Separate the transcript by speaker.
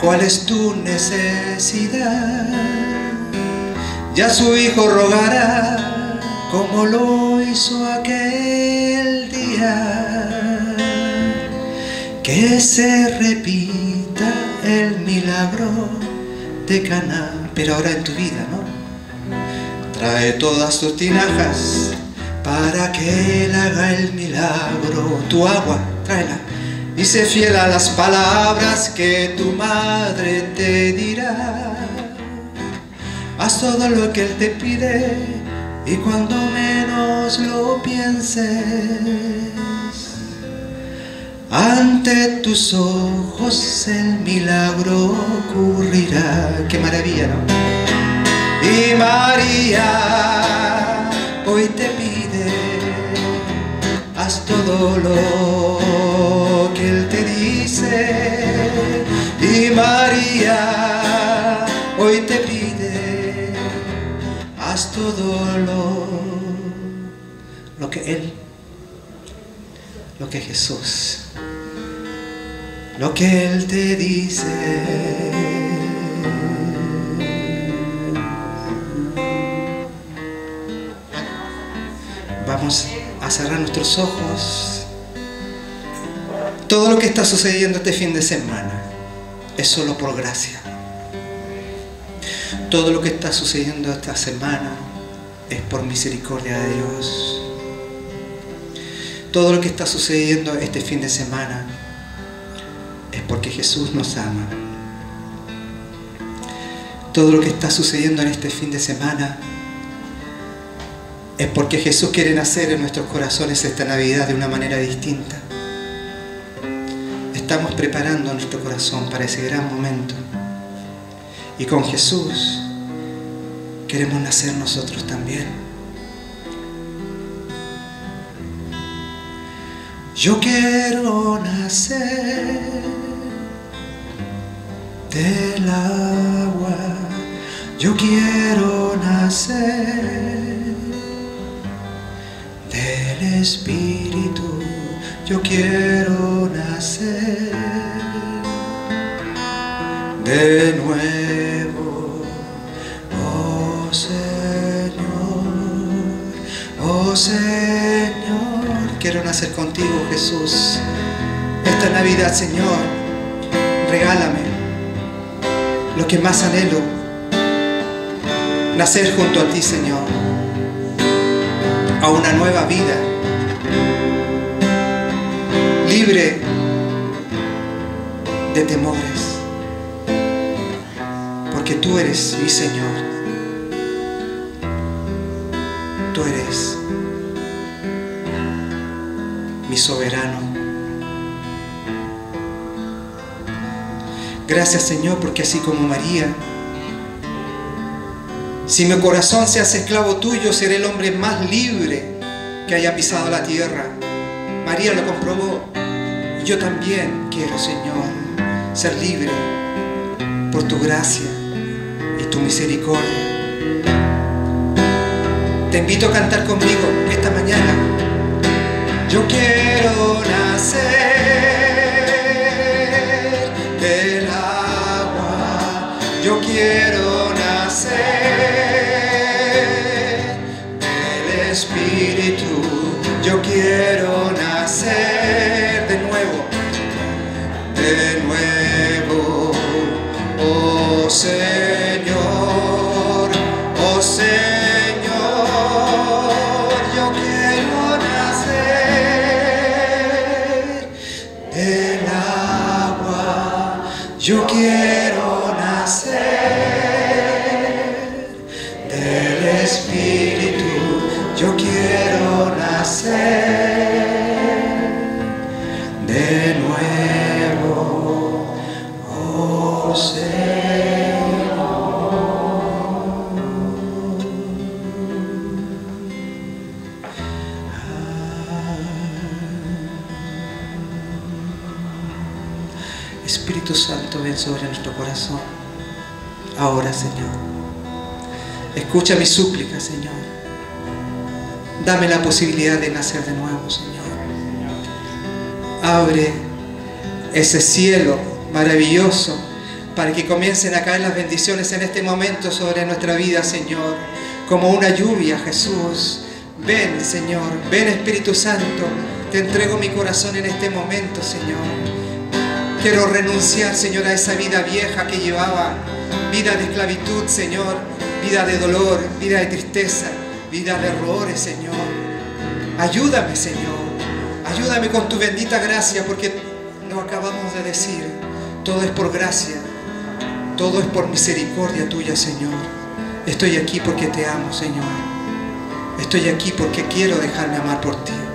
Speaker 1: ¿Cuál es tu necesidad? Ya su hijo rogará como lo hizo aquel día. Que se repita el milagro de Caná, pero ahora en tu vida, ¿no? Trae todas tus tinajas para que Él haga el milagro. Tu agua, tráela. Y sé fiel a las palabras que tu madre te dirá. Haz todo lo que Él te pide y cuando menos lo pienses, ante tus ojos el milagro ocurrirá. ¡Qué maravilla!, ¿no? Y María hoy te pide, haz todo lo que Él te dice. Y María hoy te pide, haz todo lo que Él, lo que Jesús, lo que Él te dice. Vamos a cerrar nuestros ojos. Todo lo que está sucediendo este fin de semana es solo por gracia. Todo lo que está sucediendo esta semana es por misericordia de Dios. Todo lo que está sucediendo este fin de semana es porque Jesús nos ama. Todo lo que está sucediendo en este fin de semana es porque Jesús quiere nacer en nuestros corazones esta Navidad de una manera distinta. Estamos preparando nuestro corazón para ese gran momento. Y con Jesús queremos nacer nosotros también. Yo quiero nacer del agua. Yo quiero nacer del Espíritu, yo quiero nacer de nuevo, oh Señor, quiero nacer contigo, Jesús. Esta Navidad, Señor, regálame lo que más anhelo, nacer junto a ti, Señor, a una nueva vida, libre de temores, porque tú eres mi Señor, tú eres mi soberano. Gracias, Señor, porque así como María, si mi corazón se hace esclavo tuyo, seré el hombre más libre que haya pisado la tierra. María lo comprobó. Y yo también quiero, Señor, ser libre por tu gracia y tu misericordia. Te invito a cantar conmigo esta mañana. Yo quiero nacer del agua. Yo quiero nacer Espíritu, yo quiero nacer de nuevo, oh Señor, yo quiero nacer del agua, yo quiero nacer del Espíritu. Yo quiero nacer de nuevo, oh Señor. Espíritu Santo, ven sobre nuestro corazón. Ahora, Señor, escucha mi súplica, Señor. Dame la posibilidad de nacer de nuevo, Señor. Abre ese cielo maravilloso para que comiencen a caer las bendiciones en este momento sobre nuestra vida, Señor, como una lluvia, Jesús. Ven, Señor, ven, Espíritu Santo, te entrego mi corazón en este momento, Señor. Quiero renunciar, Señor, a esa vida vieja que llevaba, vida de esclavitud, Señor, vida de dolor, vida de tristeza, vida de errores, Señor. Ayúdame, Señor, ayúdame con tu bendita gracia, porque lo acabamos de decir, todo es por gracia, todo es por misericordia tuya, Señor. Estoy aquí porque te amo, Señor. Estoy aquí porque quiero dejarme amar por ti.